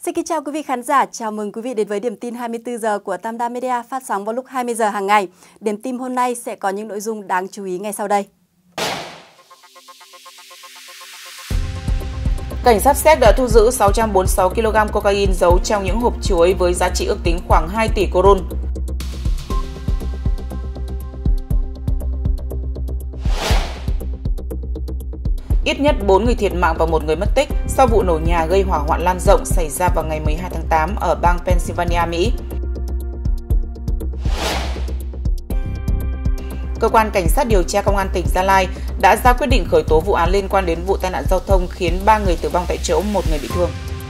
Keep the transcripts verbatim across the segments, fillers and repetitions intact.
Xin kính chào quý vị khán giả, chào mừng quý vị đến với điểm tin hai mươi tư giờ của Tam Đa Media phát sóng vào lúc hai mươi giờ hàng ngày. Điểm tin hôm nay sẽ có những nội dung đáng chú ý ngay sau đây. Cảnh sát Séc đã thu giữ sáu trăm bốn mươi sáu ki lô gam cocaine giấu trong những hộp chuối với giá trị ước tính khoảng hai tỷ coron. Ít nhất bốn người thiệt mạng và một người mất tích sau vụ nổ nhà gây hỏa hoạn lan rộng xảy ra vào ngày mười hai tháng tám ở bang Pennsylvania, Mỹ. Cơ quan Cảnh sát điều tra Công an tỉnh Gia Lai đã ra quyết định khởi tố vụ án liên quan đến vụ tai nạn giao thông khiến ba người tử vong tại chỗ, một người bị thương.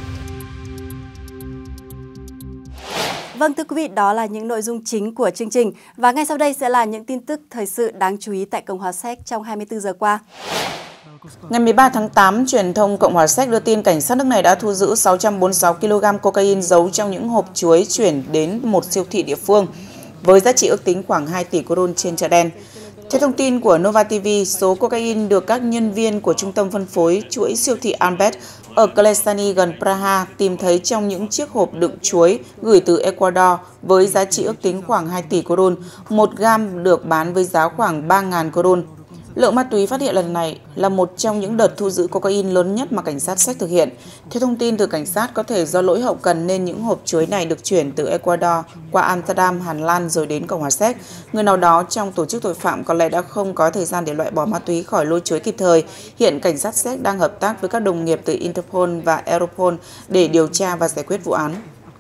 Vâng, thưa quý vị, đó là những nội dung chính của chương trình. Và ngay sau đây sẽ là những tin tức thời sự đáng chú ý tại Cộng hòa Séc trong hai mươi tư giờ qua. Ngày mười ba tháng tám, truyền thông Cộng hòa Séc đưa tin cảnh sát nước này đã thu giữ sáu trăm bốn mươi sáu ki lô gam cocaine giấu trong những hộp chuối chuyển đến một siêu thị địa phương với giá trị ước tính khoảng hai tỷ coron trên chợ đen. Theo thông tin của Nova ti vi, số cocaine được các nhân viên của trung tâm phân phối chuỗi siêu thị Albert ở Klesani gần Praha tìm thấy trong những chiếc hộp đựng chuối gửi từ Ecuador với giá trị ước tính khoảng hai tỷ coron, một gam được bán với giá khoảng ba nghìn coron. Lượng ma túy phát hiện lần này là một trong những đợt thu giữ cocaine lớn nhất mà cảnh sát Séc thực hiện. Theo thông tin từ cảnh sát, có thể do lỗi hậu cần nên những hộp chuối này được chuyển từ Ecuador qua Amsterdam, Hà Lan rồi đến Cộng hòa Séc. Người nào đó trong tổ chức tội phạm có lẽ đã không có thời gian để loại bỏ ma túy khỏi lô chuối kịp thời. Hiện cảnh sát Séc đang hợp tác với các đồng nghiệp từ Interpol và Europol để điều tra và giải quyết vụ án.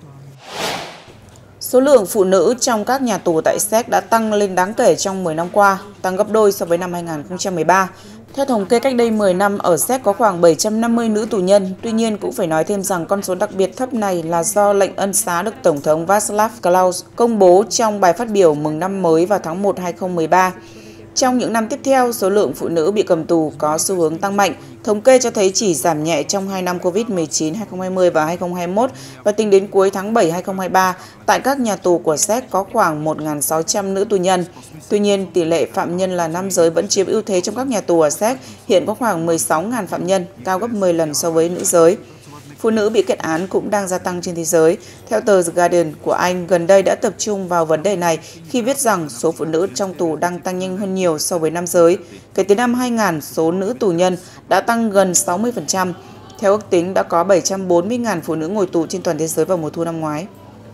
Số lượng phụ nữ trong các nhà tù tại Séc đã tăng lên đáng kể trong mười năm qua, tăng gấp đôi so với năm hai nghìn không trăm mười ba. Theo thống kê cách đây mười năm, ở Séc có khoảng bảy trăm năm mươi nữ tù nhân. Tuy nhiên, cũng phải nói thêm rằng con số đặc biệt thấp này là do lệnh ân xá được Tổng thống Václav Klaus công bố trong bài phát biểu mừng năm mới vào tháng một năm hai nghìn không trăm mười ba. Trong những năm tiếp theo, số lượng phụ nữ bị cầm tù có xu hướng tăng mạnh. Thống kê cho thấy chỉ giảm nhẹ trong hai năm Covid mười chín hai nghìn không trăm hai mươi và hai nghìn không trăm hai mươi mốt và tính đến cuối tháng bảy năm hai nghìn không trăm hai mươi ba, tại các nhà tù của Séc có khoảng một nghìn sáu trăm nữ tù nhân. Tuy nhiên, tỷ lệ phạm nhân là nam giới vẫn chiếm ưu thế trong các nhà tù ở Séc, hiện có khoảng mười sáu nghìn phạm nhân, cao gấp mười lần so với nữ giới. Phụ nữ bị kết án cũng đang gia tăng trên thế giới. Theo tờ The Guardian của Anh, gần đây đã tập trung vào vấn đề này khi viết rằng số phụ nữ trong tù đang tăng nhanh hơn nhiều so với nam giới. Kể từ năm hai nghìn, số nữ tù nhân đã tăng gần sáu mươi phần trăm. Theo ước tính, đã có bảy trăm bốn mươi nghìn phụ nữ ngồi tù trên toàn thế giới vào mùa thu năm ngoái.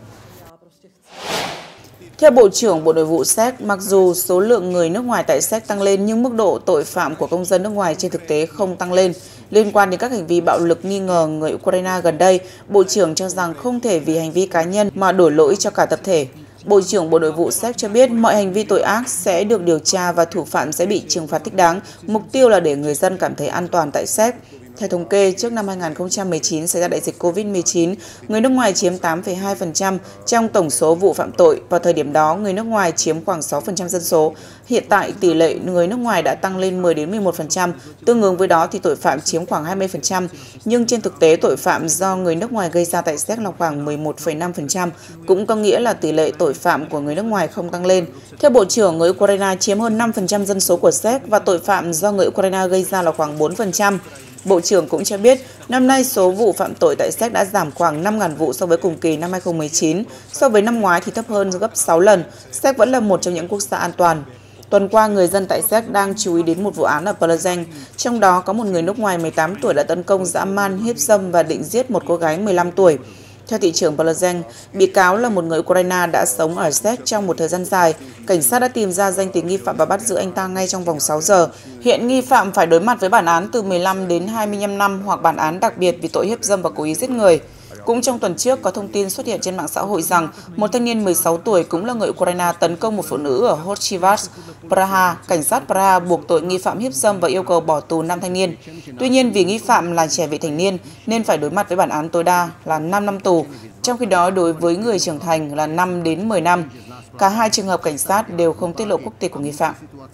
Theo Bộ trưởng Bộ Nội vụ Séc, mặc dù số lượng người nước ngoài tại Séc tăng lên nhưng mức độ tội phạm của công dân nước ngoài trên thực tế không tăng lên. Liên quan đến các hành vi bạo lực nghi ngờ người Ukraine gần đây, Bộ trưởng cho rằng không thể vì hành vi cá nhân mà đổ lỗi cho cả tập thể. Bộ trưởng Bộ Nội vụ Séc cho biết mọi hành vi tội ác sẽ được điều tra và thủ phạm sẽ bị trừng phạt thích đáng. Mục tiêu là để người dân cảm thấy an toàn tại Séc. Theo thống kê, trước năm hai nghìn không trăm mười chín xảy ra đại dịch Covid mười chín, người nước ngoài chiếm tám phẩy hai phần trăm trong tổng số vụ phạm tội. Vào thời điểm đó, người nước ngoài chiếm khoảng sáu phần trăm dân số. Hiện tại, tỷ lệ người nước ngoài đã tăng lên mười đến mười một phần trăm, tương ứng với đó thì tội phạm chiếm khoảng hai mươi phần trăm. Nhưng trên thực tế, tội phạm do người nước ngoài gây ra tại Séc là khoảng mười một phẩy năm phần trăm, cũng có nghĩa là tỷ lệ tội phạm của người nước ngoài không tăng lên. Theo Bộ trưởng, người Ukraine chiếm hơn năm phần trăm dân số của Séc và tội phạm do người Ukraine gây ra là khoảng bốn phần trăm. Bộ trưởng cũng cho biết, năm nay số vụ phạm tội tại Séc đã giảm khoảng năm nghìn vụ so với cùng kỳ năm hai nghìn không trăm mười chín, so với năm ngoái thì thấp hơn gấp sáu lần. Séc vẫn là một trong những quốc gia an toàn. Tuần qua, người dân tại Séc đang chú ý đến một vụ án ở Plzeň, trong đó có một người nước ngoài mười tám tuổi đã tấn công dã man, hiếp dâm và định giết một cô gái mười lăm tuổi. Theo thị trưởng Plzeň, bị cáo là một người Ukraine đã sống ở Séc trong một thời gian dài. Cảnh sát đã tìm ra danh tính nghi phạm và bắt giữ anh ta ngay trong vòng sáu giờ. Hiện nghi phạm phải đối mặt với bản án từ mười lăm đến hai mươi lăm năm hoặc bản án đặc biệt vì tội hiếp dâm và cố ý giết người. Cũng trong tuần trước, có thông tin xuất hiện trên mạng xã hội rằng một thanh niên mười sáu tuổi cũng là người Ukraine tấn công một phụ nữ ở Hochivas, Praha. Cảnh sát Praha buộc tội nghi phạm hiếp dâm và yêu cầu bỏ tù năm thanh niên. Tuy nhiên, vì nghi phạm là trẻ vị thành niên nên phải đối mặt với bản án tối đa là năm năm tù, trong khi đó đối với người trưởng thành là năm đến mười năm. Cả hai trường hợp cảnh sát đều không tiết lộ quốc tịch của nghi phạm.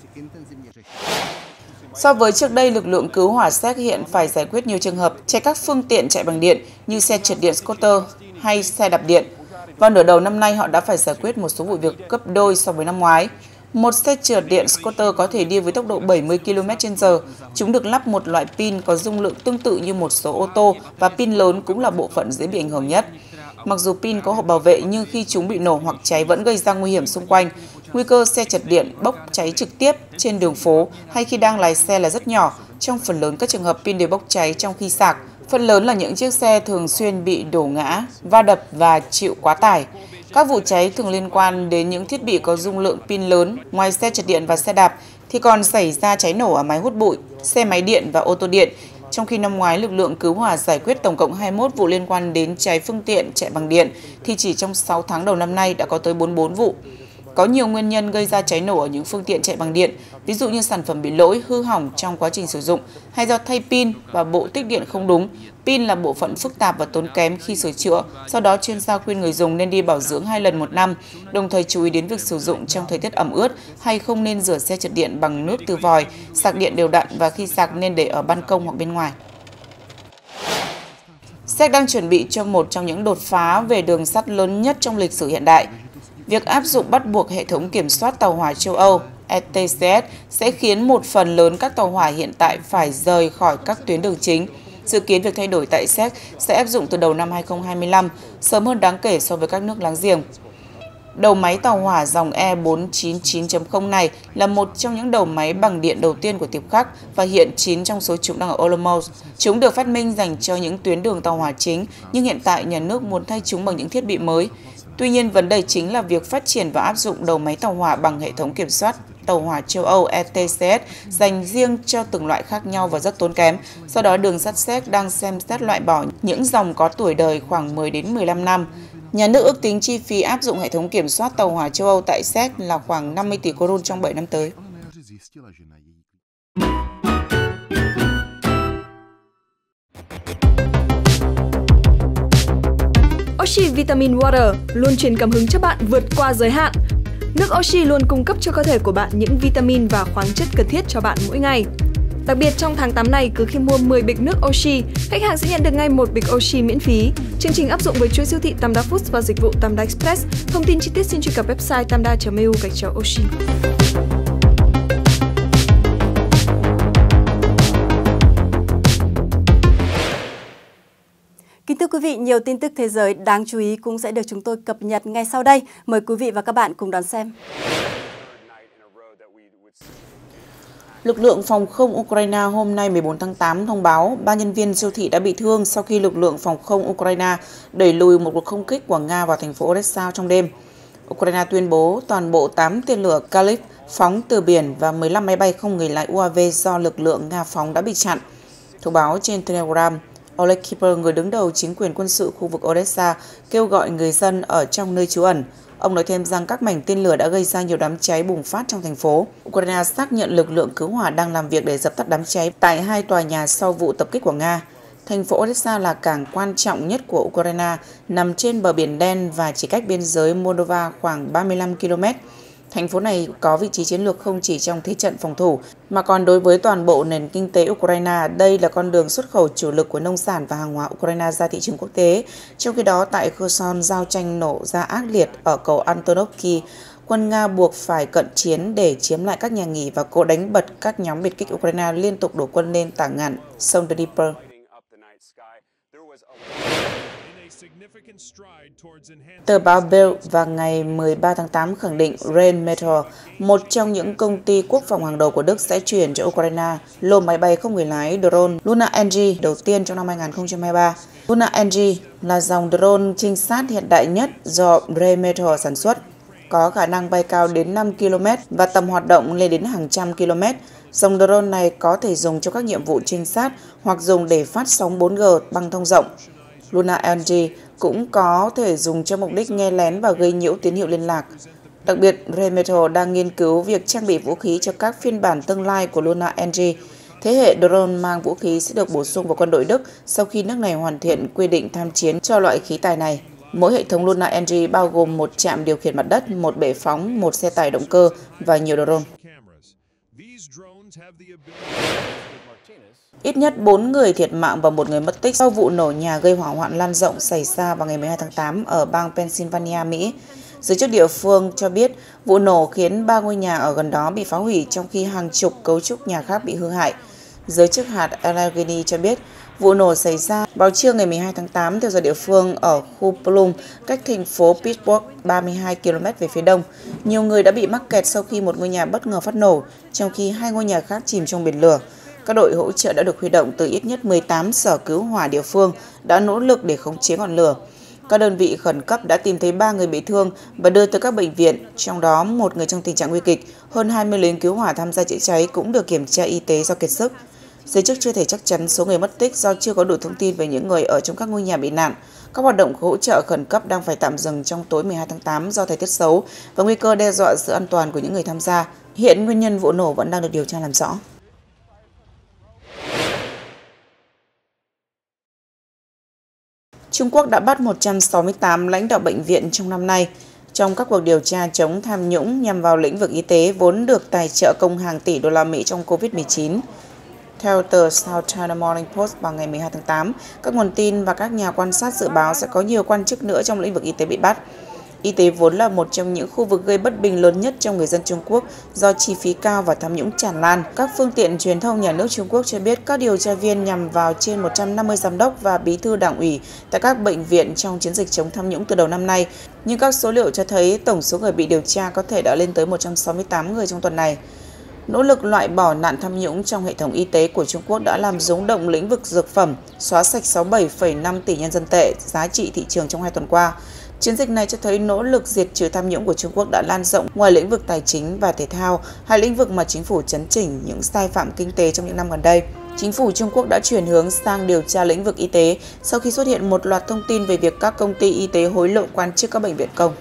So với trước đây, lực lượng cứu hỏa Séc hiện phải giải quyết nhiều trường hợp chạy các phương tiện chạy bằng điện như xe trượt điện scooter hay xe đạp điện. Vào nửa đầu năm nay, họ đã phải giải quyết một số vụ việc gấp đôi so với năm ngoái. Một xe trượt điện scooter có thể đi với tốc độ bảy mươi ki lô mét trên giờ. Chúng được lắp một loại pin có dung lượng tương tự như một số ô tô và pin lớn cũng là bộ phận dễ bị ảnh hưởng nhất. Mặc dù pin có hộp bảo vệ nhưng khi chúng bị nổ hoặc cháy vẫn gây ra nguy hiểm xung quanh. Nguy cơ xe trượt điện bốc cháy trực tiếp trên đường phố hay khi đang lái xe là rất nhỏ. Trong phần lớn các trường hợp pin đều bốc cháy trong khi sạc. Phần lớn là những chiếc xe thường xuyên bị đổ ngã, va đập và chịu quá tải. Các vụ cháy thường liên quan đến những thiết bị có dung lượng pin lớn. Ngoài xe trượt điện và xe đạp thì còn xảy ra cháy nổ ở máy hút bụi, xe máy điện và ô tô điện. Trong khi năm ngoái lực lượng cứu hỏa giải quyết tổng cộng hai mươi mốt vụ liên quan đến cháy phương tiện chạy bằng điện, thì chỉ trong sáu tháng đầu năm nay đã có tới bốn mươi tư vụ. Có nhiều nguyên nhân gây ra cháy nổ ở những phương tiện chạy bằng điện, ví dụ như sản phẩm bị lỗi, hư hỏng trong quá trình sử dụng, hay do thay pin và bộ tích điện không đúng. Pin là bộ phận phức tạp và tốn kém khi sửa chữa, do đó chuyên gia khuyên người dùng nên đi bảo dưỡng hai lần một năm, đồng thời chú ý đến việc sử dụng trong thời tiết ẩm ướt hay không nên rửa xe trượt điện bằng nước từ vòi, sạc điện đều đặn và khi sạc nên để ở ban công hoặc bên ngoài. Séc đang chuẩn bị cho một trong những đột phá về đường sắt lớn nhất trong lịch sử hiện đại. Việc áp dụng bắt buộc hệ thống kiểm soát tàu hỏa châu Âu E T C S sẽ khiến một phần lớn các tàu hỏa hiện tại phải rời khỏi các tuyến đường chính. Dự kiến việc thay đổi tại Séc sẽ áp dụng từ đầu năm hai nghìn không trăm hai mươi lăm, sớm hơn đáng kể so với các nước láng giềng. Đầu máy tàu hỏa dòng E bốn chín chín chấm không này là một trong những đầu máy bằng điện đầu tiên của Tiệp Khắc và hiện chín trong số chúng đang ở Olomouc. Chúng được phát minh dành cho những tuyến đường tàu hỏa chính, nhưng hiện tại nhà nước muốn thay chúng bằng những thiết bị mới. Tuy nhiên, vấn đề chính là việc phát triển và áp dụng đầu máy tàu hỏa bằng hệ thống kiểm soát tàu hỏa châu Âu E T C S dành riêng cho từng loại khác nhau và rất tốn kém. Do đó, đường sắt Séc đang xem xét loại bỏ những dòng có tuổi đời khoảng mười đến mười lăm năm. Nhà nước ước tính chi phí áp dụng hệ thống kiểm soát tàu hỏa châu Âu tại Séc là khoảng năm mươi tỷ corun trong bảy năm tới. Oxy Vitamin Water luôn truyền cảm hứng cho bạn vượt qua giới hạn. Nước Oxy luôn cung cấp cho cơ thể của bạn những vitamin và khoáng chất cần thiết cho bạn mỗi ngày. Đặc biệt trong tháng tám này, cứ khi mua mười bịch nước Oxy, khách hàng sẽ nhận được ngay một bịch Oxy miễn phí. Chương trình áp dụng với chuỗi siêu thị Tamda Foods và dịch vụ Tamda Express. Thông tin chi tiết xin truy cập website tamda chấm e u gạch chéo Oxy. Kính thưa quý vị, nhiều tin tức thế giới đáng chú ý cũng sẽ được chúng tôi cập nhật ngay sau đây. Mời quý vị và các bạn cùng đón xem. Lực lượng phòng không Ukraine hôm nay mười bốn tháng tám thông báo ba nhân viên siêu thị đã bị thương sau khi lực lượng phòng không Ukraine đẩy lùi một cuộc không kích của Nga vào thành phố Odessa trong đêm. Ukraine tuyên bố toàn bộ tám tên lửa Kalib phóng từ biển và mười lăm máy bay không người lái U A V do lực lượng Nga phóng đã bị chặn. Thông báo trên Telegram, Oleg Kiper, người đứng đầu chính quyền quân sự khu vực Odessa, kêu gọi người dân ở trong nơi trú ẩn. Ông nói thêm rằng các mảnh tên lửa đã gây ra nhiều đám cháy bùng phát trong thành phố. Ukraine xác nhận lực lượng cứu hỏa đang làm việc để dập tắt đám cháy tại hai tòa nhà sau vụ tập kích của Nga. Thành phố Odessa là cảng quan trọng nhất của Ukraine, nằm trên bờ biển Đen và chỉ cách biên giới Moldova khoảng ba mươi lăm ki lô mét. Thành phố này có vị trí chiến lược không chỉ trong thế trận phòng thủ, mà còn đối với toàn bộ nền kinh tế Ukraine. Đây là con đường xuất khẩu chủ lực của nông sản và hàng hóa Ukraine ra thị trường quốc tế. Trong khi đó, tại Kherson, giao tranh nổ ra ác liệt ở cầu Antonovky. Quân Nga buộc phải cận chiến để chiếm lại các nhà nghỉ và cố đánh bật các nhóm biệt kích Ukraine liên tục đổ quân lên tả ngạn sông Dnieper. Tờ báo Bild vào ngày mười ba tháng tám khẳng định Rheinmetall, một trong những công ty quốc phòng hàng đầu của Đức, sẽ chuyển cho Ukraine lô máy bay không người lái drone Luna N G đầu tiên trong năm hai nghìn không trăm hai mươi ba. Luna N G là dòng drone trinh sát hiện đại nhất do Rheinmetall sản xuất, có khả năng bay cao đến năm ki lô mét và tầm hoạt động lên đến hàng trăm km. Dòng drone này có thể dùng cho các nhiệm vụ trinh sát hoặc dùng để phát sóng bốn G băng thông rộng. Luna N G cũng có thể dùng cho mục đích nghe lén và gây nhiễu tín hiệu liên lạc. Đặc biệt, Rheinmetall đang nghiên cứu việc trang bị vũ khí cho các phiên bản tương lai của Luna N G. Thế hệ drone mang vũ khí sẽ được bổ sung vào quân đội Đức sau khi nước này hoàn thiện quy định tham chiến cho loại khí tài này. Mỗi hệ thống Luna N G bao gồm một trạm điều khiển mặt đất, một bệ phóng, một xe tải động cơ và nhiều drone. Ít nhất bốn người thiệt mạng và một người mất tích sau vụ nổ nhà gây hỏa hoạn lan rộng xảy ra vào ngày mười hai tháng tám ở bang Pennsylvania, Mỹ. Giới chức địa phương cho biết vụ nổ khiến ba ngôi nhà ở gần đó bị phá hủy trong khi hàng chục cấu trúc nhà khác bị hư hại. Giới chức hạt Allegheny cho biết vụ nổ xảy ra vào trưa ngày mười hai tháng tám theo giờ địa phương ở khu Plum, cách thành phố Pittsburgh ba mươi hai ki lô mét về phía đông. Nhiều người đã bị mắc kẹt sau khi một ngôi nhà bất ngờ phát nổ, trong khi hai ngôi nhà khác chìm trong biển lửa. Các đội hỗ trợ đã được huy động từ ít nhất mười tám sở cứu hỏa địa phương đã nỗ lực để khống chế ngọn lửa. Các đơn vị khẩn cấp đã tìm thấy ba người bị thương và đưa tới các bệnh viện, trong đó một người trong tình trạng nguy kịch. Hơn hai mươi lính cứu hỏa tham gia chữa cháy cũng được kiểm tra y tế do kiệt sức. Giới chức chưa thể chắc chắn số người mất tích do chưa có đủ thông tin về những người ở trong các ngôi nhà bị nạn. Các hoạt động hỗ trợ khẩn cấp đang phải tạm dừng trong tối mười hai tháng tám do thời tiết xấu và nguy cơ đe dọa sự an toàn của những người tham gia. Hiện nguyên nhân vụ nổ vẫn đang được điều tra làm rõ. Trung Quốc đã bắt một trăm sáu mươi tám lãnh đạo bệnh viện trong năm nay, trong các cuộc điều tra chống tham nhũng nhằm vào lĩnh vực y tế vốn được tài trợ công hàng tỷ đô la Mỹ trong Covid mười chín. Theo tờ South China Morning Post vào ngày mười hai tháng tám, các nguồn tin và các nhà quan sát dự báo sẽ có nhiều quan chức nữa trong lĩnh vực y tế bị bắt. Y tế vốn là một trong những khu vực gây bất bình lớn nhất trong người dân Trung Quốc do chi phí cao và tham nhũng tràn lan. Các phương tiện truyền thông nhà nước Trung Quốc cho biết các điều tra viên nhằm vào trên một trăm năm mươi giám đốc và bí thư đảng ủy tại các bệnh viện trong chiến dịch chống tham nhũng từ đầu năm nay. Nhưng các số liệu cho thấy tổng số người bị điều tra có thể đã lên tới một trăm sáu mươi tám người trong tuần này. Nỗ lực loại bỏ nạn tham nhũng trong hệ thống y tế của Trung Quốc đã làm rúng động lĩnh vực dược phẩm, xóa sạch sáu mươi bảy phẩy năm tỷ nhân dân tệ giá trị thị trường trong hai tuần qua. Chiến dịch này cho thấy nỗ lực diệt trừ tham nhũng của Trung Quốc đã lan rộng ngoài lĩnh vực tài chính và thể thao, hai lĩnh vực mà chính phủ chấn chỉnh những sai phạm kinh tế trong những năm gần đây. Chính phủ Trung Quốc đã chuyển hướng sang điều tra lĩnh vực y tế sau khi xuất hiện một loạt thông tin về việc các công ty y tế hối lộ quan chức các bệnh viện công.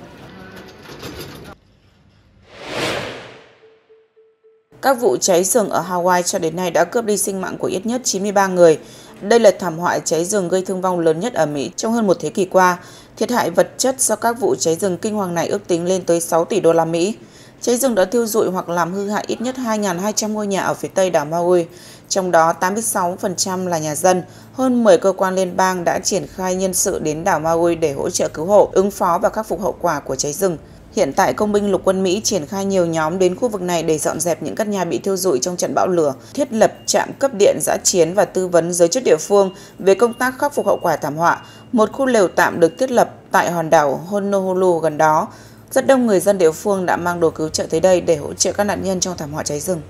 Các vụ cháy rừng ở Hawaii cho đến nay đã cướp đi sinh mạng của ít nhất chín mươi ba người. Đây là thảm họa cháy rừng gây thương vong lớn nhất ở Mỹ trong hơn một thế kỷ qua. Thiệt hại vật chất do các vụ cháy rừng kinh hoàng này ước tính lên tới sáu tỷ đô la Mỹ. Cháy rừng đã thiêu rụi hoặc làm hư hại ít nhất hai nghìn hai trăm ngôi nhà ở phía tây đảo Maui, trong đó tám mươi sáu phần trăm là nhà dân. Hơn mười cơ quan liên bang đã triển khai nhân sự đến đảo Maui để hỗ trợ cứu hộ, ứng phó và khắc phục hậu quả của cháy rừng. Hiện tại, công binh lục quân Mỹ triển khai nhiều nhóm đến khu vực này để dọn dẹp những căn nhà bị thiêu rụi trong trận bão lửa, thiết lập trạm cấp điện dã chiến và tư vấn giới chức địa phương về công tác khắc phục hậu quả thảm họa. Một khu lều tạm được thiết lập tại hòn đảo Honolulu gần đó. Rất đông người dân địa phương đã mang đồ cứu trợ tới đây để hỗ trợ các nạn nhân trong thảm họa cháy rừng.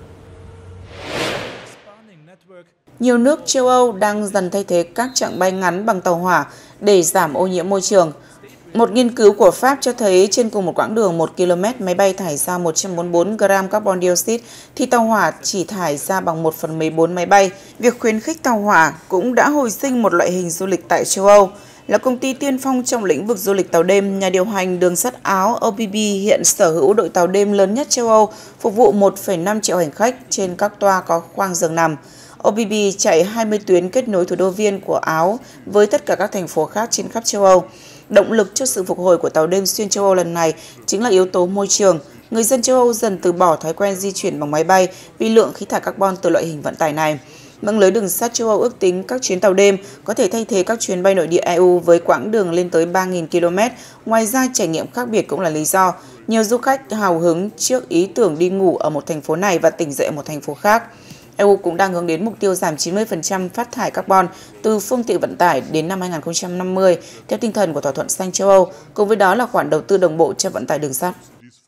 Nhiều nước châu Âu đang dần thay thế các chặng bay ngắn bằng tàu hỏa để giảm ô nhiễm môi trường. Một nghiên cứu của Pháp cho thấy trên cùng một quãng đường một ki lô mét, máy bay thải ra một trăm bốn mươi tư gam carbon dioxide thì tàu hỏa chỉ thải ra bằng một phần mười bốn máy bay. Việc khuyến khích tàu hỏa cũng đã hồi sinh một loại hình du lịch tại châu Âu. Là công ty tiên phong trong lĩnh vực du lịch tàu đêm, nhà điều hành đường sắt Áo O B B hiện sở hữu đội tàu đêm lớn nhất châu Âu, phục vụ một phẩy năm triệu hành khách trên các toa có khoang giường nằm. O B B chạy hai mươi tuyến kết nối thủ đô Viên của Áo với tất cả các thành phố khác trên khắp châu Âu. Động lực cho sự phục hồi của tàu đêm xuyên châu Âu lần này chính là yếu tố môi trường. Người dân châu Âu dần từ bỏ thói quen di chuyển bằng máy bay vì lượng khí thải carbon từ loại hình vận tải này. Mạng lưới đường sắt châu Âu ước tính các chuyến tàu đêm có thể thay thế các chuyến bay nội địa E U với quãng đường lên tới ba nghìn ki lô mét. Ngoài ra, trải nghiệm khác biệt cũng là lý do. Nhiều du khách hào hứng trước ý tưởng đi ngủ ở một thành phố này và tỉnh dậy ở một thành phố khác. E U cũng đang hướng đến mục tiêu giảm chín mươi phần trăm phát thải carbon từ phương tiện vận tải đến năm hai nghìn không trăm năm mươi, theo tinh thần của thỏa thuận xanh châu Âu, cùng với đó là khoản đầu tư đồng bộ cho vận tải đường sắt.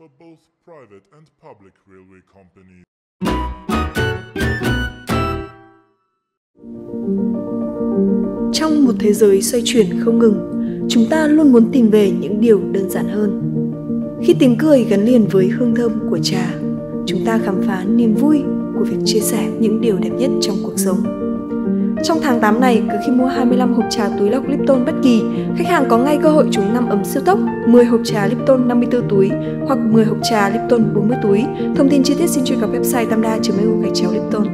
Trong một thế giới xoay chuyển không ngừng, chúng ta luôn muốn tìm về những điều đơn giản hơn. Khi tiếng cười gắn liền với hương thơm của trà, chúng ta khám phá niềm vui của việc chia sẻ những điều đẹp nhất trong cuộc sống. Trong tháng tám này, cứ khi mua hai mươi lăm hộp trà túi lọc Lipton bất kỳ, khách hàng có ngay cơ hội trúng năm ấm siêu tốc, mười hộp trà Lipton năm mươi tư túi hoặc mười hộp trà Lipton bốn mươi túi. Thông tin chi tiết xin truy cập website tamda chấm e u gạch chéo Lipton.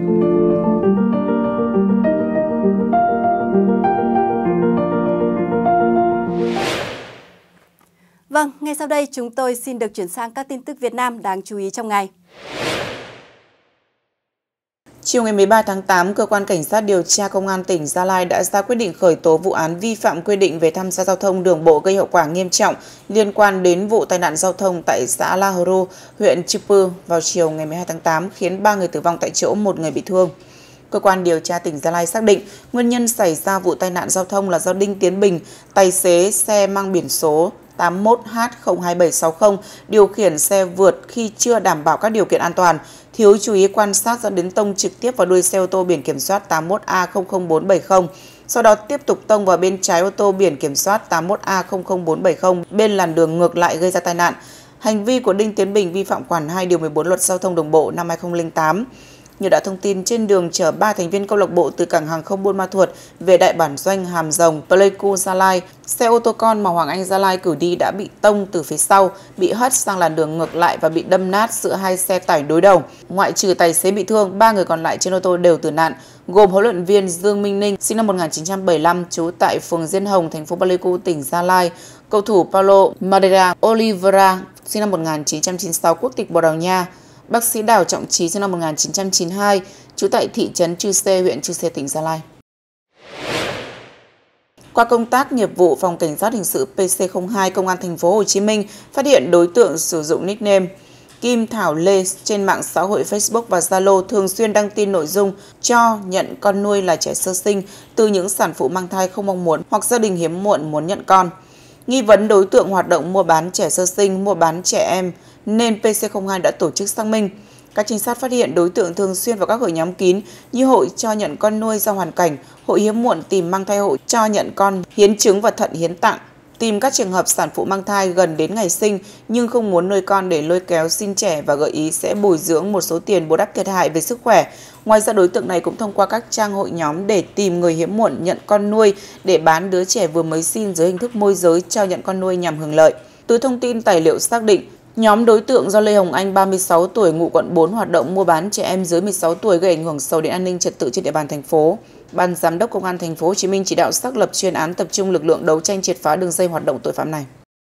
Vâng, ngay sau đây chúng tôi xin được chuyển sang các tin tức Việt Nam đáng chú ý trong ngày. Chiều ngày mười ba tháng tám, Cơ quan Cảnh sát điều tra Công an tỉnh Gia Lai đã ra quyết định khởi tố vụ án vi phạm quy định về tham gia giao thông đường bộ gây hậu quả nghiêm trọng liên quan đến vụ tai nạn giao thông tại xã La Hru, huyện Chư Pư vào chiều ngày mười hai tháng tám, khiến ba người tử vong tại chỗ, một người bị thương. Cơ quan điều tra tỉnh Gia Lai xác định nguyên nhân xảy ra vụ tai nạn giao thông là do Đinh Tiến Bình, tài xế xe mang biển số tám mốt H không hai bảy sáu không, điều khiển xe vượt khi chưa đảm bảo các điều kiện an toàn, thiếu chú ý quan sát dẫn đến tông trực tiếp vào đuôi xe ô tô biển kiểm soát tám mốt A không không bốn bảy không, sau đó tiếp tục tông vào bên trái ô tô biển kiểm soát tám mốt A không không bốn bảy không bên làn đường ngược lại gây ra tai nạn. Hành vi của Đinh Tiến Bình vi phạm khoản hai điều mười bốn Luật Giao thông Đường bộ năm hai nghìn không trăm lẻ tám. Như đã thông tin, trên đường chở ba thành viên câu lạc bộ từ cảng hàng không Buôn Ma Thuột về đại bản doanh Hàm Rồng, Pleiku, Gia Lai, xe ô tô con mà Hoàng Anh Gia Lai cử đi đã bị tông từ phía sau, bị hất sang làn đường ngược lại và bị đâm nát giữa hai xe tải đối đầu. Ngoại trừ tài xế bị thương, ba người còn lại trên ô tô đều tử nạn, gồm huấn luyện viên Dương Minh Ninh, sinh năm một nghìn chín trăm bảy mươi lăm, trú tại phường Diên Hồng, thành phố Pleiku, tỉnh Gia Lai, cầu thủ Paulo Madeira Oliveira, sinh năm một nghìn chín trăm chín mươi sáu, quốc tịch Bồ Đào Nha, bác sĩ Đào Trọng Trí, sinh năm một nghìn chín trăm chín mươi hai, trú tại thị trấn Chư Sê, huyện Chư Sê, tỉnh Gia Lai. Qua công tác nghiệp vụ, Phòng Cảnh sát hình sự P C không hai Công an thành phố Hồ Chí Minh phát hiện đối tượng sử dụng nickname Kim Thảo Lê trên mạng xã hội Facebook và Zalo thường xuyên đăng tin nội dung cho nhận con nuôi là trẻ sơ sinh từ những sản phụ mang thai không mong muốn hoặc gia đình hiếm muộn muốn nhận con. Nghi vấn đối tượng hoạt động mua bán trẻ sơ sinh, mua bán trẻ em nên P C không hai đã tổ chức xác minh. Các trinh sát phát hiện đối tượng thường xuyên vào các hội nhóm kín như hội cho nhận con nuôi do hoàn cảnh, hội hiếm muộn tìm mang thai hộ cho nhận con, hiến trứng và thận hiến tặng, tìm các trường hợp sản phụ mang thai gần đến ngày sinh nhưng không muốn nuôi con để lôi kéo xin trẻ và gợi ý sẽ bồi dưỡng một số tiền bù đắp thiệt hại về sức khỏe. Ngoài ra, đối tượng này cũng thông qua các trang hội nhóm để tìm người hiếm muộn nhận con nuôi để bán đứa trẻ vừa mới sinh dưới hình thức môi giới cho nhận con nuôi nhằm hưởng lợi. Từ thông tin tài liệu xác định, nhóm đối tượng do Lê Hồng Anh, ba mươi sáu tuổi, ngụ quận bốn, hoạt động mua bán trẻ em dưới mười sáu tuổi gây ảnh hưởng xấu đến an ninh trật tự trên địa bàn thành phố. Ban Giám đốc Công an thành phố Hồ Chí Minh chỉ đạo xác lập chuyên án, tập trung lực lượng đấu tranh triệt phá đường dây hoạt động tội phạm này.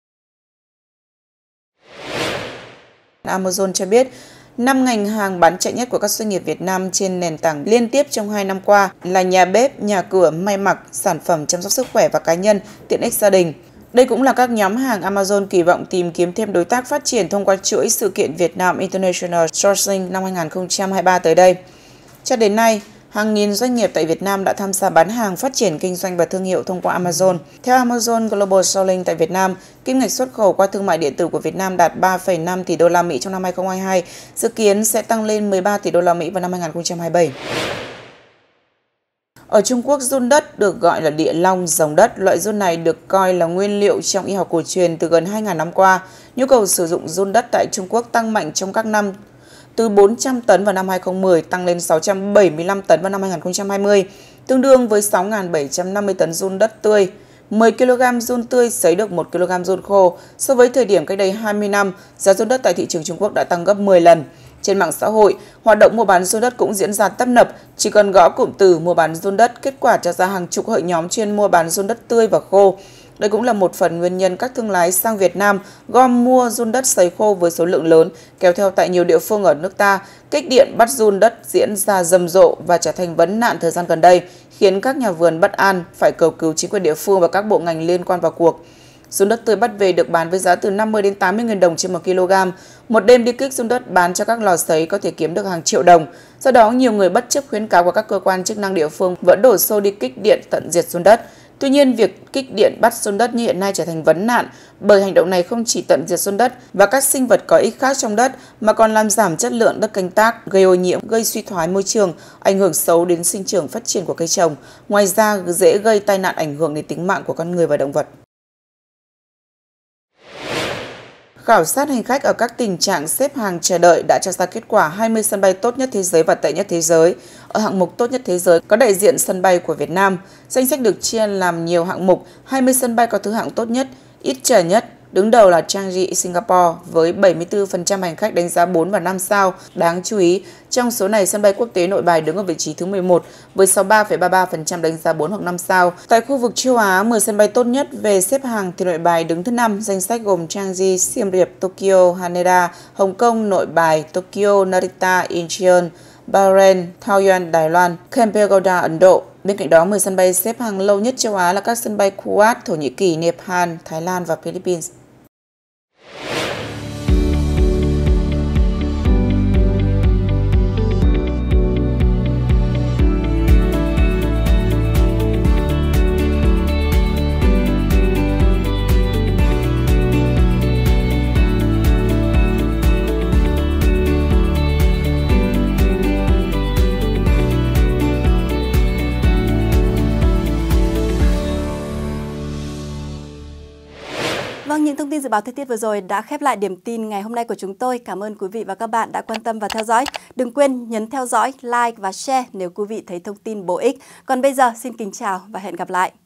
Amazon cho biết, năm ngành hàng bán chạy nhất của các doanh nghiệp Việt Nam trên nền tảng liên tiếp trong hai năm qua là nhà bếp, nhà cửa, may mặc, sản phẩm chăm sóc sức khỏe và cá nhân, tiện ích gia đình. Đây cũng là các nhóm hàng Amazon kỳ vọng tìm kiếm thêm đối tác phát triển thông qua chuỗi sự kiện Việt Nam International Sourcing năm hai nghìn không trăm hai mươi ba tới đây. Cho đến nay, hàng nghìn doanh nghiệp tại Việt Nam đã tham gia bán hàng, phát triển kinh doanh và thương hiệu thông qua Amazon. Theo Amazon Global Sourcing tại Việt Nam, kim ngạch xuất khẩu qua thương mại điện tử của Việt Nam đạt ba phẩy năm tỷ đô la Mỹ trong năm hai nghìn không trăm hai mươi hai, dự kiến sẽ tăng lên mười ba tỷ đô la Mỹ vào năm hai nghìn không trăm hai mươi bảy. Ở Trung Quốc, giun đất được gọi là địa long, rồng đất. Loại giun này được coi là nguyên liệu trong y học cổ truyền từ gần hai nghìn năm qua. Nhu cầu sử dụng giun đất tại Trung Quốc tăng mạnh trong các năm, từ bốn trăm tấn vào năm hai nghìn không trăm mười tăng lên sáu trăm bảy mươi lăm tấn vào năm hai nghìn không trăm hai mươi, tương đương với sáu nghìn bảy trăm năm mươi tấn giun đất tươi. mười ki lô gam giun tươi sấy được một ki lô gam giun khô. So với thời điểm cách đây hai mươi năm, giá giun đất tại thị trường Trung Quốc đã tăng gấp mười lần. Trên mạng xã hội, hoạt động mua bán giun đất cũng diễn ra tấp nập. Chỉ cần gõ cụm từ mua bán giun đất, kết quả cho ra hàng chục hội nhóm chuyên mua bán giun đất tươi và khô. Đây cũng là một phần nguyên nhân các thương lái sang Việt Nam gom mua giun đất sấy khô với số lượng lớn, kéo theo tại nhiều địa phương ở nước ta, kích điện bắt giun đất diễn ra rầm rộ và trở thành vấn nạn thời gian gần đây, khiến các nhà vườn bất an, phải cầu cứu chính quyền địa phương và các bộ ngành liên quan vào cuộc. Giun đất tươi bắt về được bán với giá từ năm mươi đến tám mươi nghìn đồng trên một ki lô gam. Một đêm đi kích giun đất bán cho các lò sấy có thể kiếm được hàng triệu đồng. Do đó, nhiều người bất chấp khuyến cáo của các cơ quan chức năng địa phương vẫn đổ xô đi kích điện tận diệt giun đất. Tuy nhiên, việc kích điện bắt giun đất như hiện nay trở thành vấn nạn, bởi hành động này không chỉ tận diệt giun đất và các sinh vật có ích khác trong đất, mà còn làm giảm chất lượng đất canh tác, gây ô nhiễm, gây suy thoái môi trường, ảnh hưởng xấu đến sinh trưởng phát triển của cây trồng. Ngoài ra, dễ gây tai nạn, ảnh hưởng đến tính mạng của con người và động vật. Khảo sát hành khách ở các tình trạng xếp hàng chờ đợi đã cho ra kết quả hai mươi sân bay tốt nhất thế giới và tệ nhất thế giới. Ở hạng mục tốt nhất thế giới có đại diện sân bay của Việt Nam. Danh sách được chia làm nhiều hạng mục, hai mươi sân bay có thứ hạng tốt nhất, ít chờ nhất. Đứng đầu là Changi, Singapore với bảy mươi tư phần trăm hành khách đánh giá bốn và năm sao. Đáng chú ý, trong số này sân bay quốc tế Nội Bài đứng ở vị trí thứ mười một với sáu mươi ba phẩy ba mươi ba phần trăm đánh giá bốn hoặc năm sao. Tại khu vực châu Á, mười sân bay tốt nhất về xếp hàng thì Nội Bài đứng thứ năm. Danh sách gồm Changi, Siem Reap, Tokyo, Haneda, Hồng Kông, Nội Bài, Tokyo, Narita, Incheon, Bahrain, Taoyuan, Đài Loan, Kempegowda, Ấn Độ. Bên cạnh đó, mười sân bay xếp hàng lâu nhất châu Á là các sân bay Kuwait, Thổ Nhĩ Kỳ, Nepal, Thái Lan và Philippines. Vâng, những thông tin dự báo thời tiết vừa rồi đã khép lại điểm tin ngày hôm nay của chúng tôi. Cảm ơn quý vị và các bạn đã quan tâm và theo dõi. Đừng quên nhấn theo dõi, like và share nếu quý vị thấy thông tin bổ ích. Còn bây giờ, xin kính chào và hẹn gặp lại.